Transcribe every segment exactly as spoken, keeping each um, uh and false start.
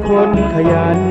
คนขยัน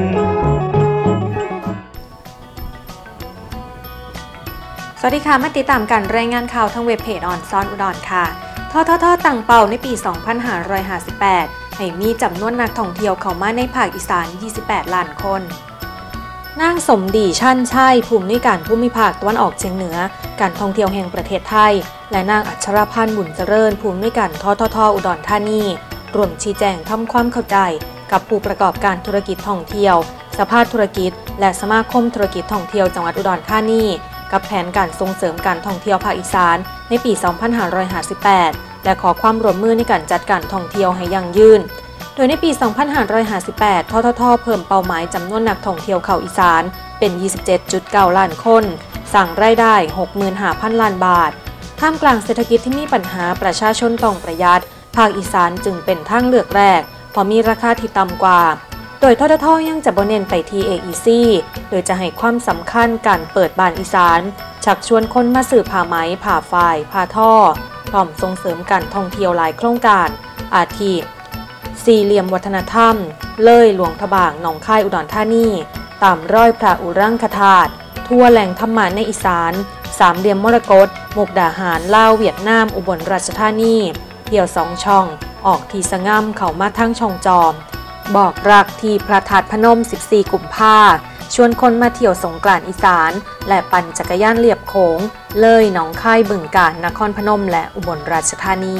สวัสดีค่ะมาติดตามการรายงานข่าวทางเว็บเพจออนซอนอุดรค่ะทททตั้งเป้าในปี สองพันห้าร้อยห้าสิบแปด ให้มีจำนวนนักท่องเที่ยวเข้ามาในภาคอีสาน ยี่สิบแปด ล้านคนนางสมดีชั่นชัยผู้อำนวยการภูมิภาคตะวันออกเฉียงเหนือการท่องเที่ยวแห่งประเทศไทยและนางอัชรพันธ์บุญเจริญผู้อำนวยการทททอุดรธานีรวมชี้แจงทำความเข้าใจกับผู้ประกอบการธุรกิจท่องเที่ยวสภาธุรกิจและสมาคมธุรกิจท่องเที่ยวจังหวัดอุดรธานีกับแผนการส่งเสริมการท่องเที่ยวภาคอีสานในปี สองพันห้าร้อยห้าสิบแปด และขอความร่วมมือในการจัดการท่องเที่ยวให้ยั่งยืนโดยในปี สองพันห้าร้อยห้าสิบแปด ทททเพิ่มเป้าหมายจำนวนนักท่องเที่ยวเข้าอีสานเป็น ยี่สิบเจ็ดจุดเก้า ล้านคนสร้างรายได้ หกหมื่นห้าพัน ล้านบาทท่ามกลางเศรษฐกิจที่มีปัญหาประชาชนต้องประหยัดภาคอีสานจึงเป็นทางเลือกแรกเพราะมีราคาที่ต่ำกว่าโดยทททยังจะบ่เน้นไปที่ เอ อี ซี โดยจะให้ความสำคัญการเปิดบ้านอีสานชักชวนคนมาซื้อผ้าไหมผ้าฝ้ายผ้าท่อพร้อมส่งเสริมการท่องเที่ยวหลายโครงการอาทิสี่เหลี่ยมวัฒนธรรมเลยหลวงพระบางหนองคายอุดรธานีตามร้อยพระอุรังคธาตุทั่วแหล่งธรรมะในอีสานสามเหลี่ยมมรกตมุกดาหารลาวเวียดนามอุบลราชธานีเที่ยวสองช่องออกทีสะง่ำเข้ามาทั้งช่องจอมบอกรักที่พระธาตุพนมสิบสี่กุมภาชวนคนมาเที่ยวสงกรานต์อีสานและปั่นจักรยานเลียบโขงเลยหนองคายบึงกาฬนครพนมและอุบลราชธานี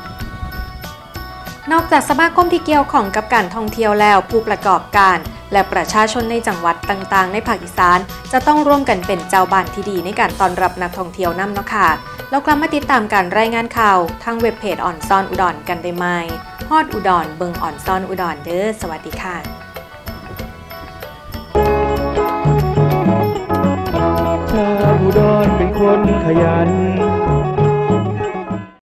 นอกจากสมาคมที่เกี่ยวข้องกับการท่องเที่ยวแล้วผู้ประกอบการและประชาชนในจังหวัดต่างๆในภาคอีสานจะต้องร่วมกันเป็นเจ้าบ้านที่ดีในการต้อนรับนักท่องเที่ยวนำเนาะค่ะแล้วกลับมาติดตามการรายงานข่าวทางเว็บเพจออนซอนอุดรกันได้ไหมฮอดอุดรเบิงออนซอนอุดรเด้อสวัสดีค่ะชาวอุดรเป็นคนขยัน